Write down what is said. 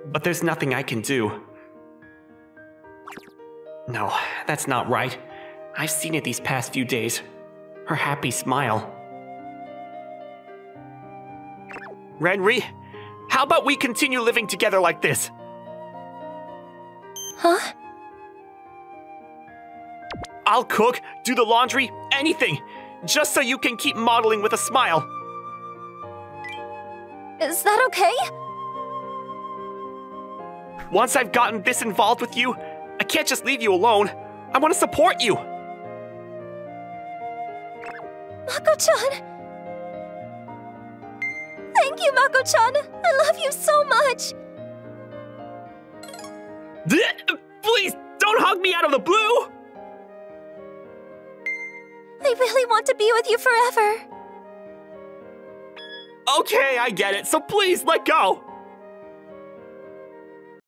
but there's nothing I can do. No, that's not right. I've seen it these past few days. Her happy smile. Renri, how about we continue living together like this? Huh? I'll cook, do the laundry, anything, just so you can keep modeling with a smile. Is that okay? Once I've gotten this involved with you, I can't just leave you alone. I want to support you. Mako-chan! Thank you, Mako-chan! I love you so much! Please, don't hug me out of the blue! I really want to be with you forever. Okay, I get it, so please let go.